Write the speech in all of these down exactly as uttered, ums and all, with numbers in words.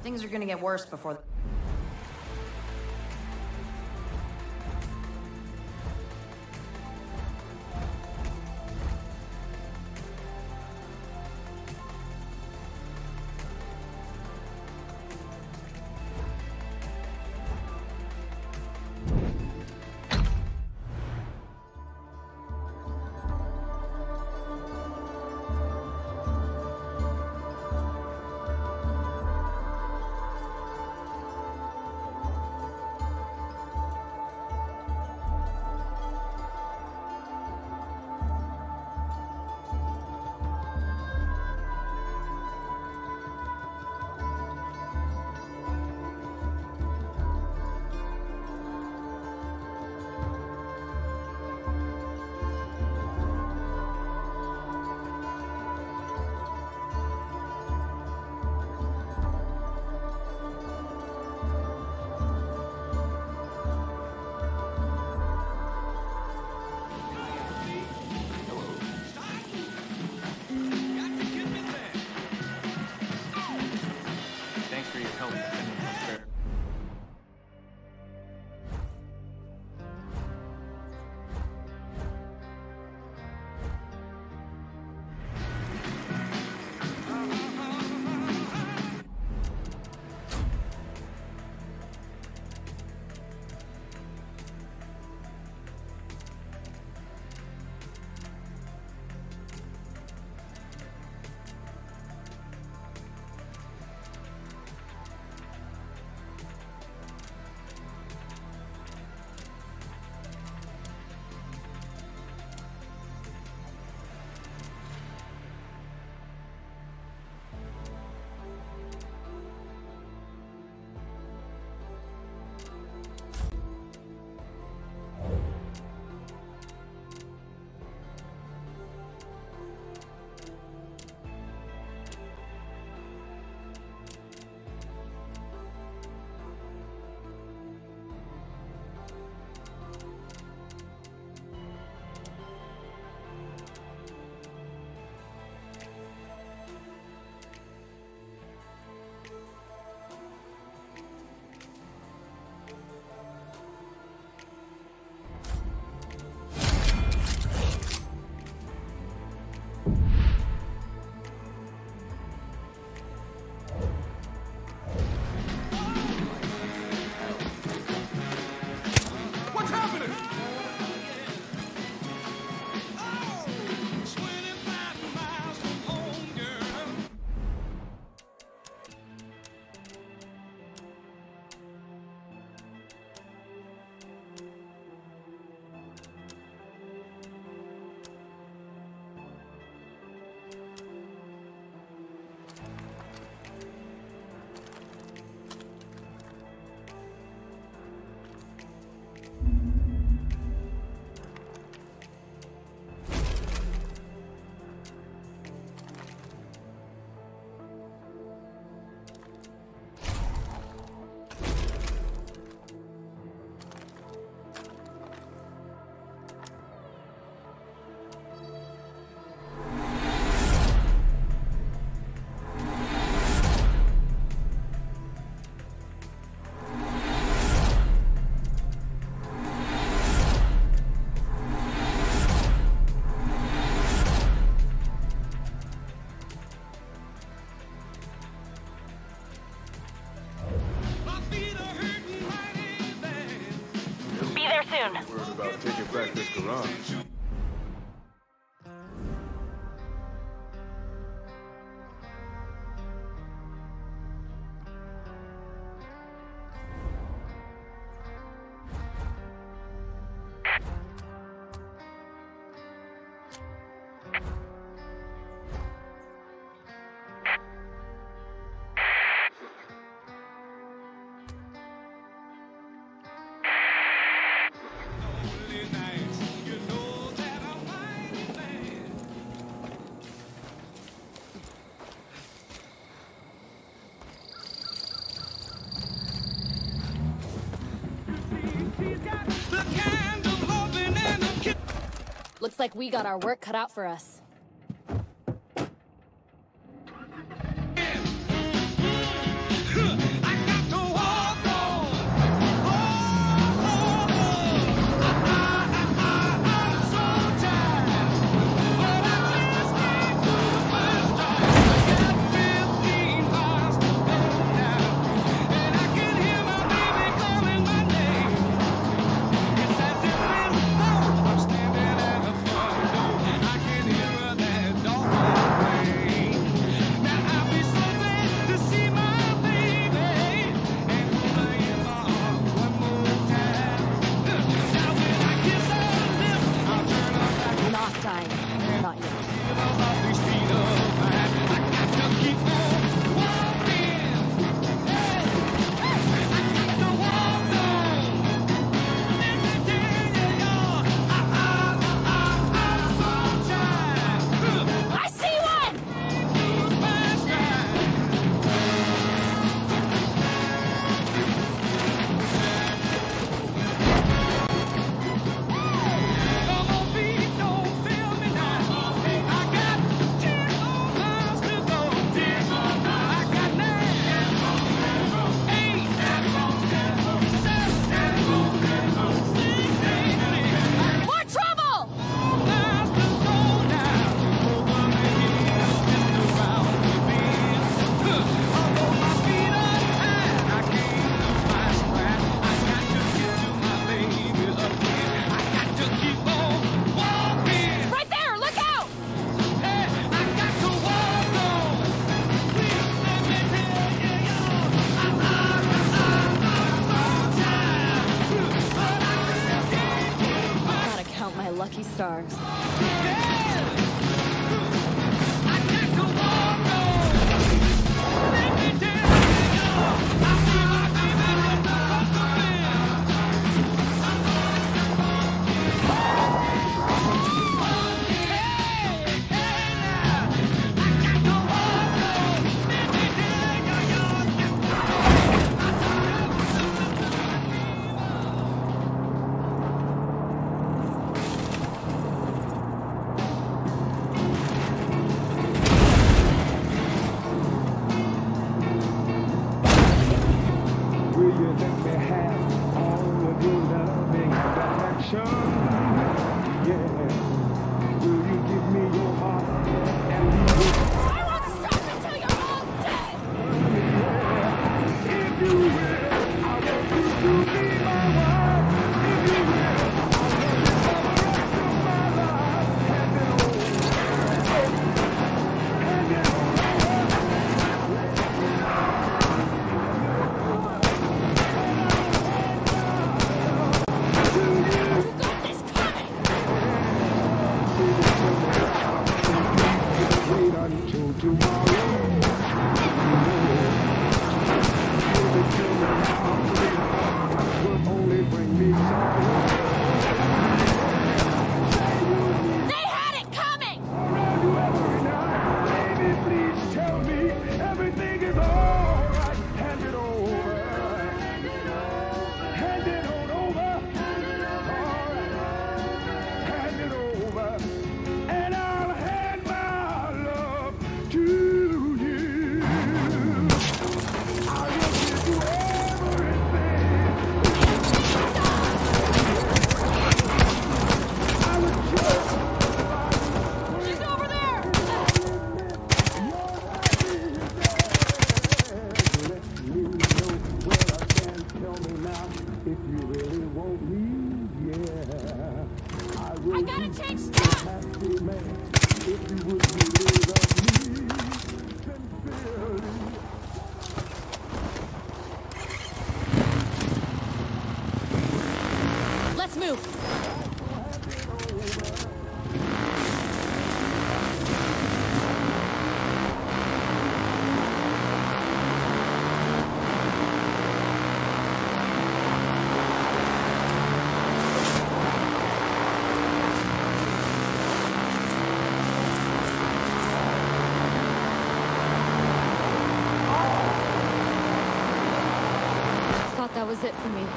Things are gonna get worse before... Worried about taking back this garage. Looks like we got our work cut out for us. Let's move. Thought that was it for me.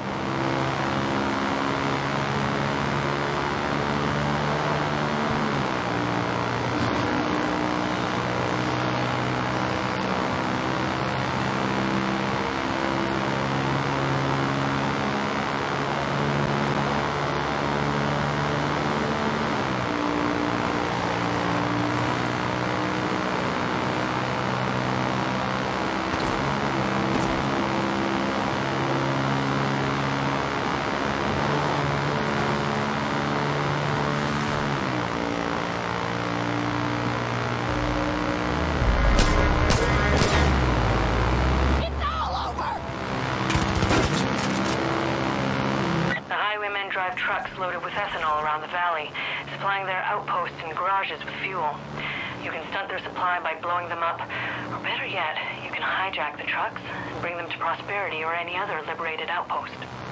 Drive trucks loaded with ethanol around the valley, supplying their outposts and garages with fuel. You can stunt their supply by blowing them up, or better yet, you can hijack the trucks and bring them to Prosperity or any other liberated outpost.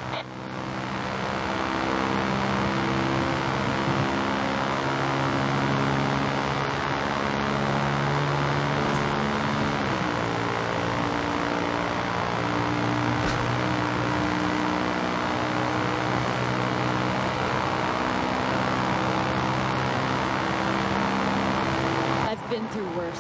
Been through worse.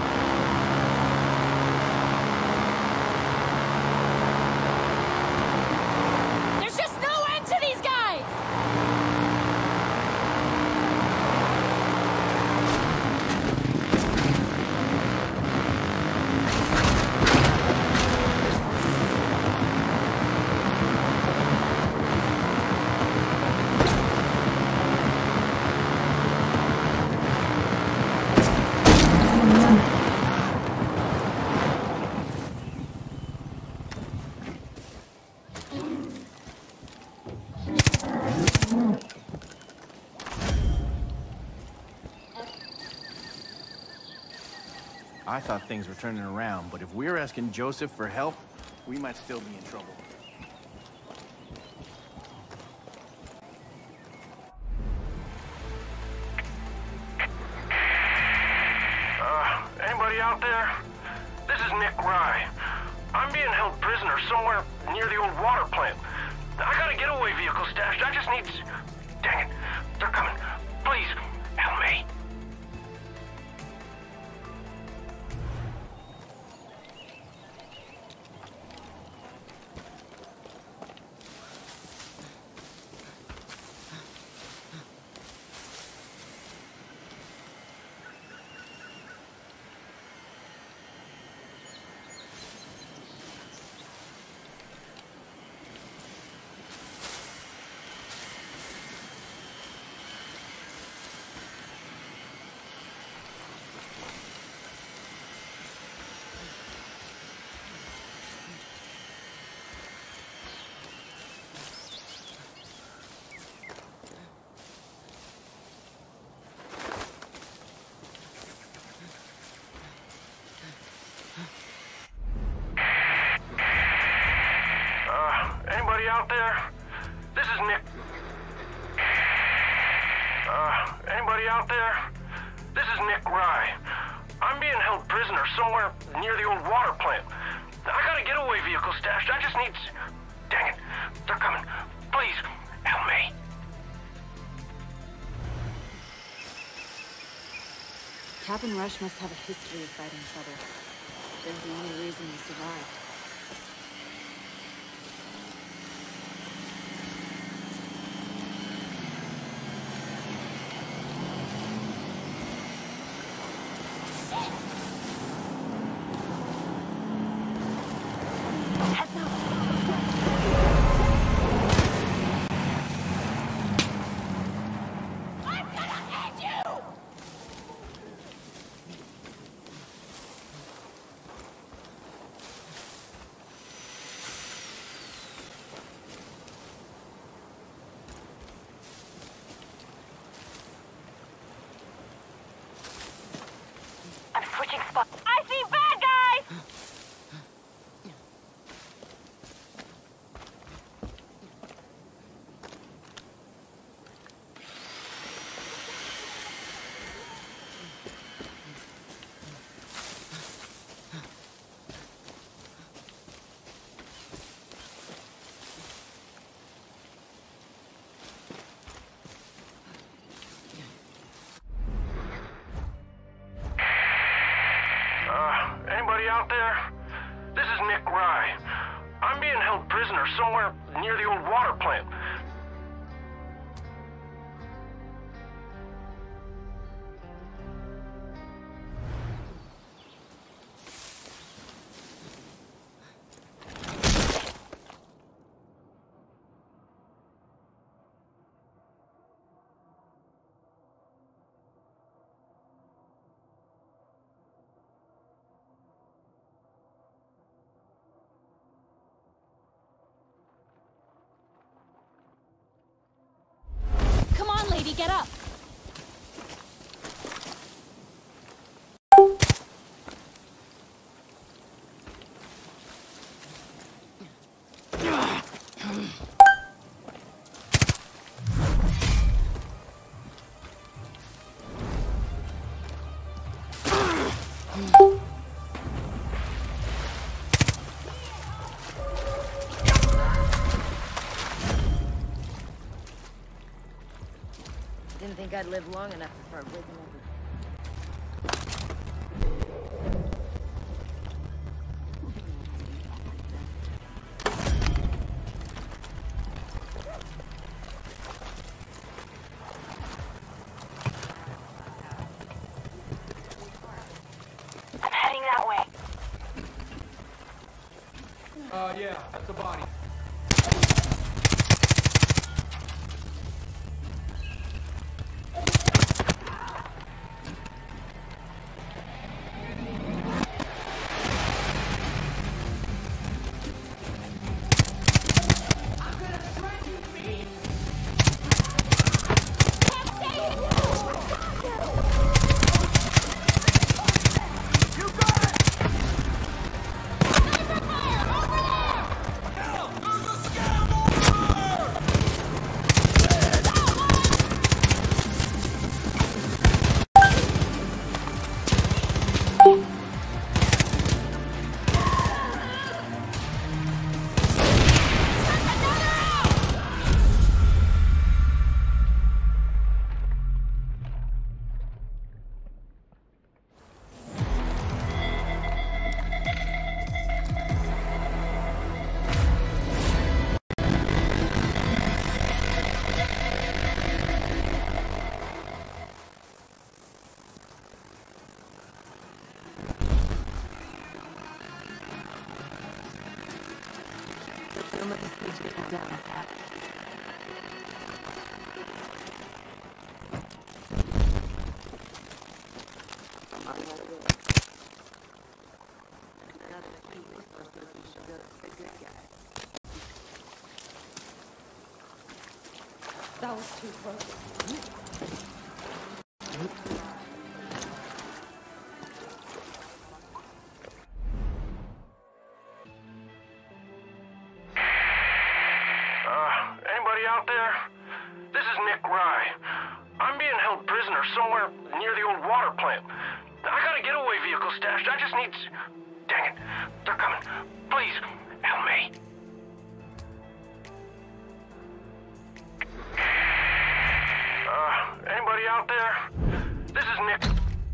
There's just no end to these guys! I thought things were turning around, but if we're asking Joseph for help, we might still be in trouble. Uh, anybody out there? This is Nick Rye. I'm being held prisoner somewhere near the old water plant. I got a getaway vehicle stashed. I just need... Dang it. They're coming. Please, help me. Out there? This is Nick. Uh, anybody out there? This is Nick Rye. I'm being held prisoner somewhere near the old water plant. I got a getaway vehicle stashed. I just need... Dang it. They're coming. Please, help me. Cap and Rush must have a history of fighting trouble. They're the only reason we survived. out there? This is Nick Rye. I'm being held prisoner somewhere near the old water plant. Get up! Didn't think I'd live long enough to start waking up. I'm heading that way. Uh, yeah, that's a body. That was too close. Out there? This is Nick Rye. I'm being held prisoner somewhere near the old water plant. I got a getaway vehicle stashed. I just need... Dang it. They're coming. Please, help me. Uh, anybody out there? This is Nick...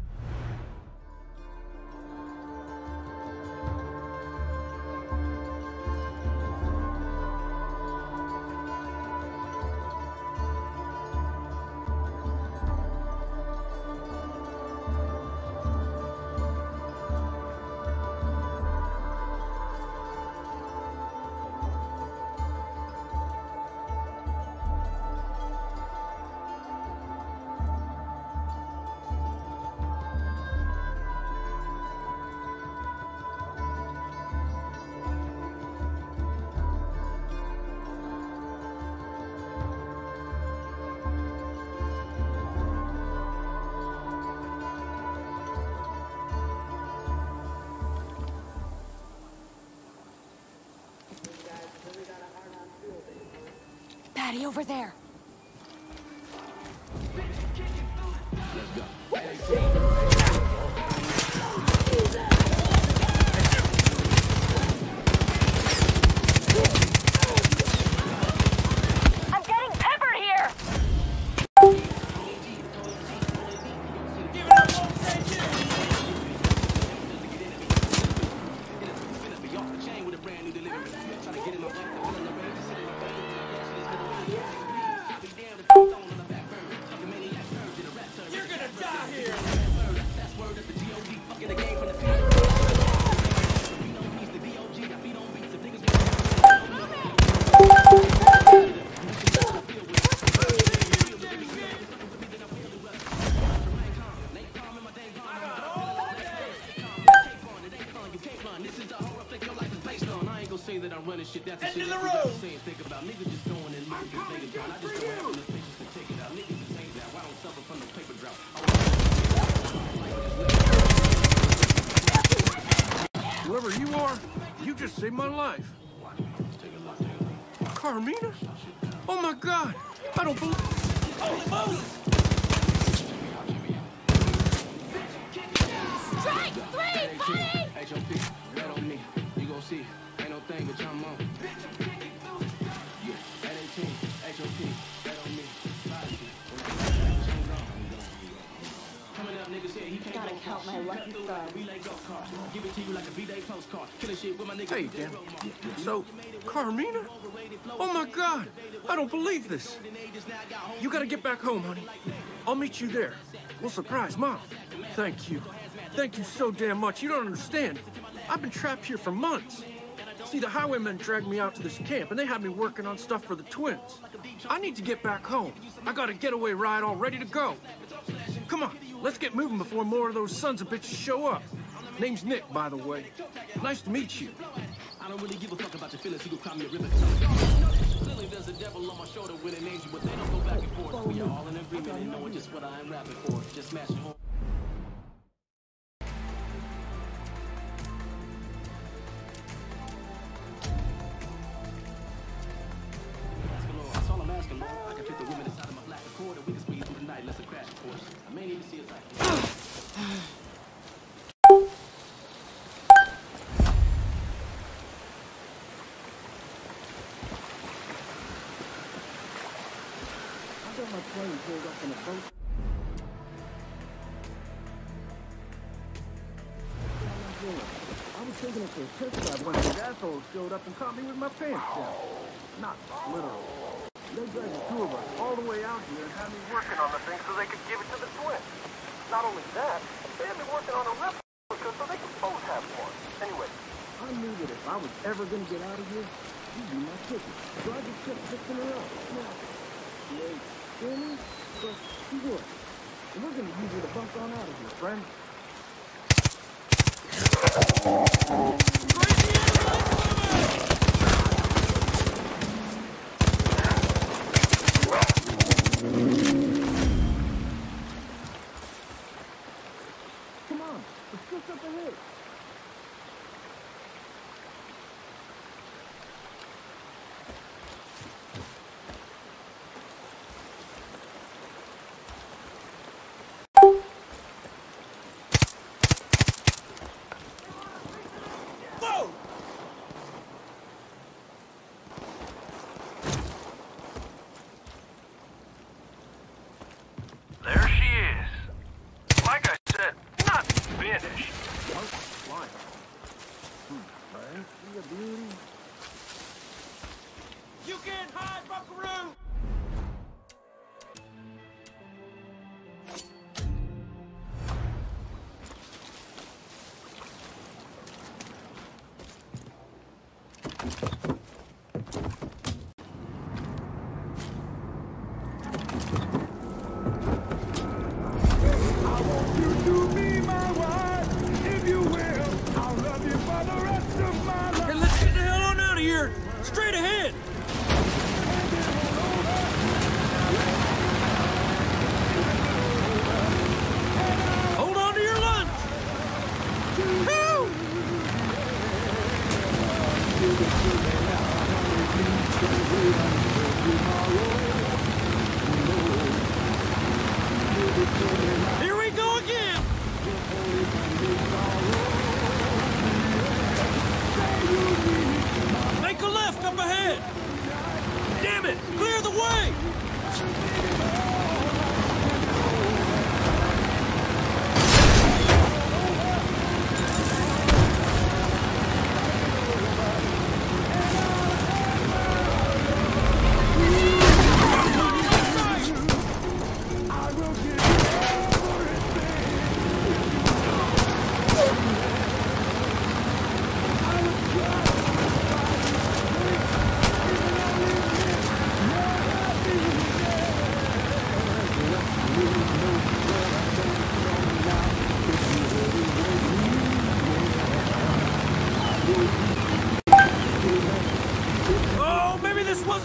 Patty, over there. I'm getting peppered here! I'm running shit. That's the shit that we got to say and think about. Niggas just going and looking this nigga down. I just don't have enough patience to take it out. Niggas just ain't that. Why don't suffer from the paper drought? Whoever you are, you just saved my life. Carmina? Oh my God! I don't believe. Holy Moses! Strike three, buddy! H O P, bet on me. You gon' see. Ain't no thing but I'm on. Yeah, at eighteen, H O P, bet on me. Coming up, niggas here, he can't Gotta count my lucky stars. relay go card. Give it to you like a B-Day postcard. Killing shit with my niggas. Hey, Dan. So, Carmina? Oh my God! I don't believe this. You gotta get back home, honey. I'll meet you there. We'll surprise Mom. Thank you. Thank you so damn much. You don't understand. I've been trapped here for months. See, the Highwaymen dragged me out to this camp, and they had me working on stuff for the twins. I need to get back home. I got a getaway ride all ready to go. Come on, let's get moving before more of those sons of bitches show up. Name's Nick, by the way. Nice to meet you. I don't really give a fuck about your feelings. You can call me a ribbon. Clearly there's a devil on my shoulder when it names you, but they don't go back and forth. We are all in agreement and knowing just what I am rapping for. Just smash your home. That's all I'm asking, Lord. I can fit the women inside of my black Accord and we can squeeze through the night unless it crash, of course. I may need to see a sight. My plane pulled up in a boat. I was thinking it was a test drive when these assholes showed up and caught me with my pants down. Not literally. They dragged the two of us all the way out here and had me working on the thing so they could give it to the twins. Not only that, they had me working on a replica so they could both have one. Anyway, I knew that if I was ever going to get out of here, you'd be my ticket. So I just kept fixing her up. Now, wait. Danny, but she would. And we're gonna use her to bump on out of here, friend. Come on, it's just up ahead. There she is. Like I said, not finished.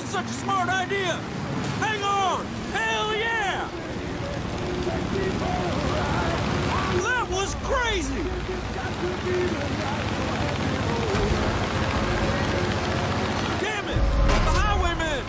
such a smart idea! Hang on! Hell yeah! That was crazy! Damn it! The Highwaymen!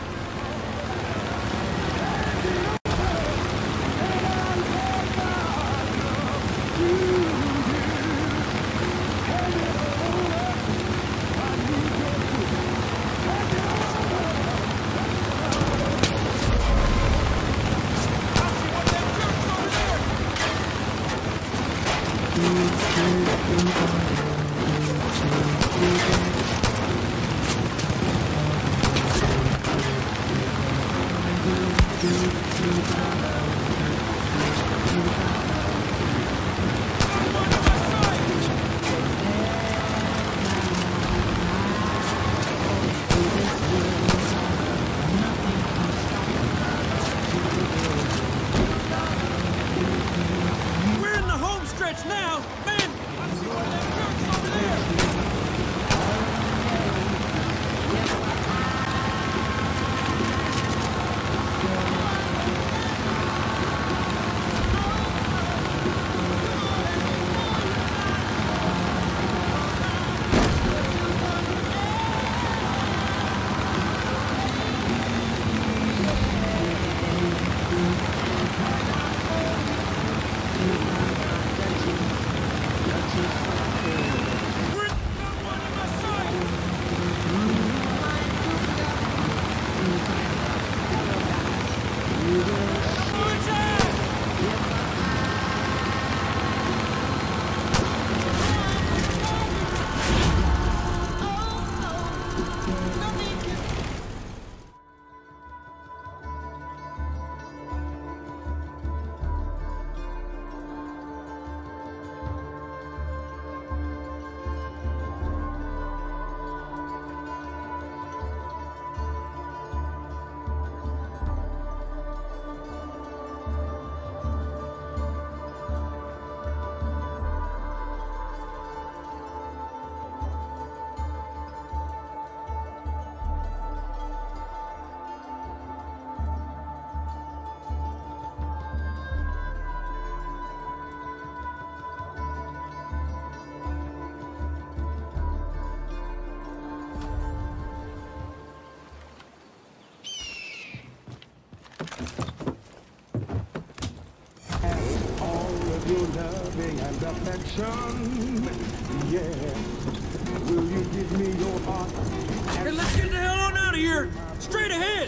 And affection, yeah. Will you give me your heart? Hey, let's get the hell on out of here! Straight ahead!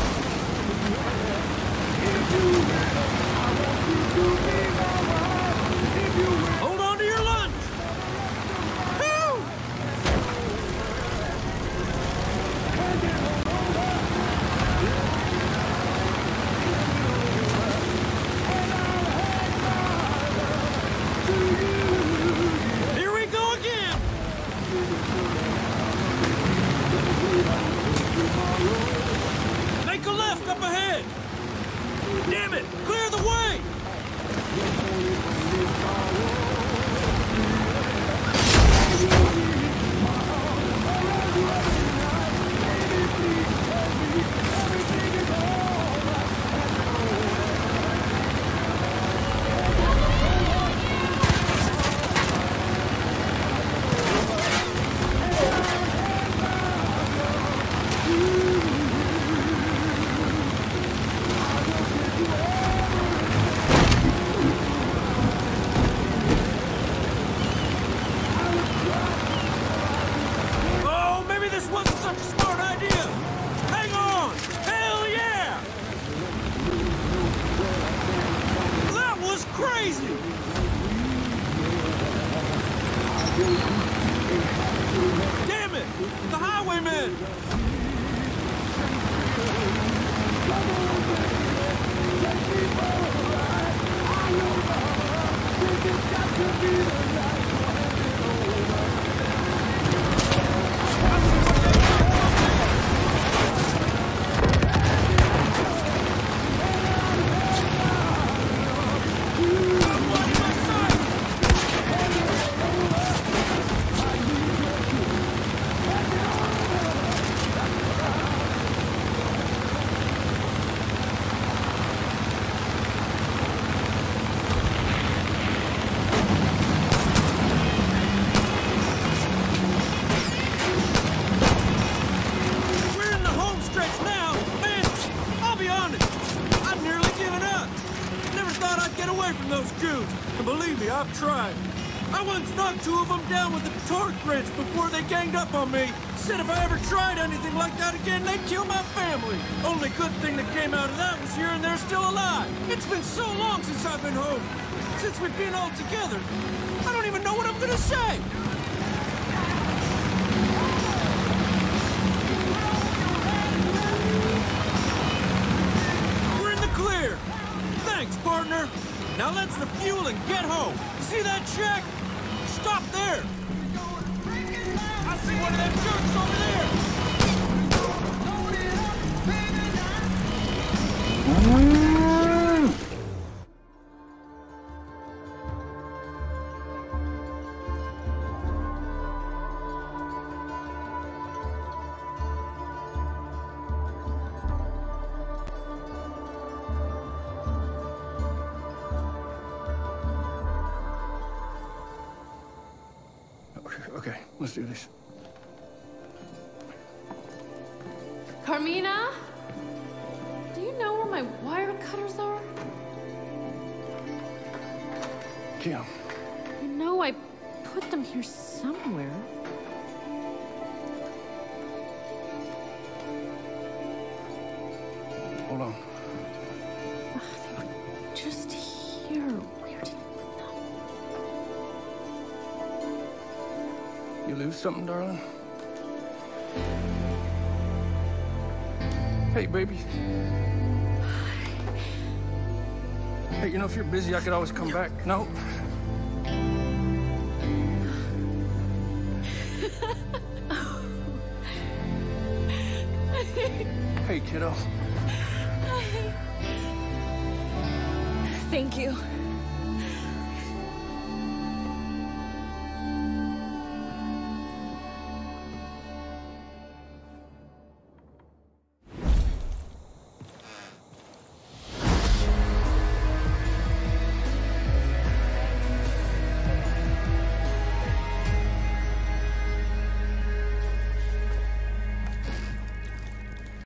Hold on to your lunch! Woo! Here we go again! Make a left up ahead! Damn it! Clear the way! Damn it! The Highwaymen! believe me, I've tried. I once knocked two of them down with a torque wrench before they ganged up on me. Said if I ever tried anything like that again, they'd kill my family. Only good thing that came out of that was hearing they're still alive. It's been so long since I've been home. Since we've been all together. I don't even know what I'm gonna say. We're in the clear. Thanks, partner. Now let's refuel and get home. See that shack? Stop there! I see one of them jerks over there! Okay, let's do this. Carmina? Do you know where my wire cutters are? Kim. You know I put them here somewhere. Hold on. Ugh, they were just here. Where did you put them? You lose something, darling? Hey, baby. Hey, you know, if you're busy, I could always come back. No? Hey, kiddo. Thank you.